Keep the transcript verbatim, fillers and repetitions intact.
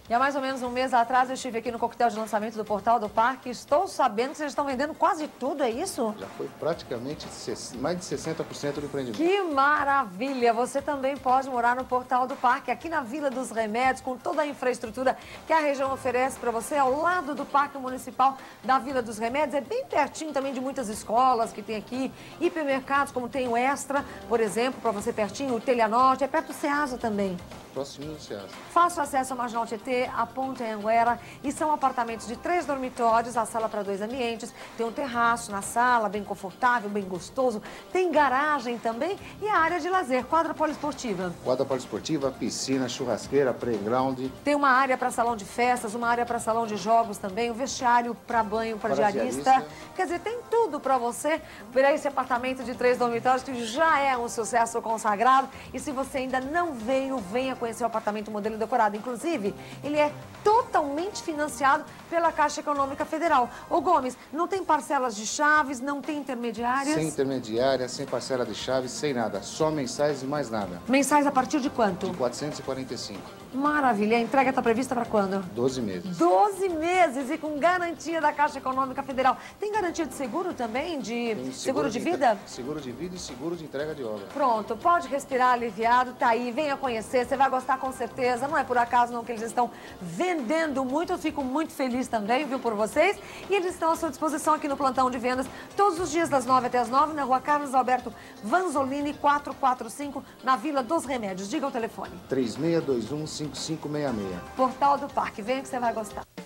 E há mais ou menos um mês atrás eu estive aqui no coquetel de lançamento do Portal do Parque. Estou sabendo que vocês estão vendendo quase tudo, é isso? Já foi praticamente mais de sessenta por cento do empreendimento. Que maravilha! Você também pode morar no Portal do Parque, aqui na Vila dos Remédios, com toda a infraestrutura que a região oferece para você, ao lado do Parque Municipal da Vila dos Remédios. É bem pertinho também de muitas escolas que tem aqui, hipermercados como tem o Extra, por exemplo, para você pertinho, o Telha Norte, é perto do Ceasa também. Próximo do Ceasa. Fácil acesso ao Marginal Tietê, a Ponte Anhanguera, e são apartamentos de três dormitórios, a sala para dois ambientes, tem um terraço na sala, bem confortável, bem gostoso, tem garagem também e a área de lazer, quadra poliesportiva. Quadra poliesportiva, piscina, churrasqueira, playground. Tem uma área para salão de festas, uma área para salão de jogos também, um vestiário para banho para diarista. diarista. Quer dizer, tem tudo para você para esse apartamento de três dormitórios que já é um sucesso consagrado. E se você ainda não veio, venha conhecer o apartamento modelo decorado. Inclusive, ele é totalmente financiado pela Caixa Econômica Federal. Ô Gomes, não tem parcelas de chaves, não tem intermediárias? Sem intermediária, sem parcela de chaves, sem nada. Só mensais e mais nada. Mensais a partir de quanto? De quatrocentos e quarenta e cinco. Maravilha. A entrega está prevista para quando? doze meses. doze meses e com garantia da Caixa Econômica Federal. Tem garantia de seguro também? De seguro, seguro de, de vida? Seguro de vida e seguro de entrega de obra. Pronto, pode respirar aliviado, tá aí, venha conhecer, você vai gostar com certeza. Não é por acaso não que eles estão vendendo muito, eu fico muito feliz também, viu, por vocês. E eles estão à sua disposição aqui no plantão de vendas todos os dias das nove até as nove, na rua Carlos Alberto Vanzolini, quatrocentos e quarenta e cinco, na Vila dos Remédios. Diga o telefone. três seis dois um, cinco cinco seis seis. Portal do Parque, venha que você vai gostar.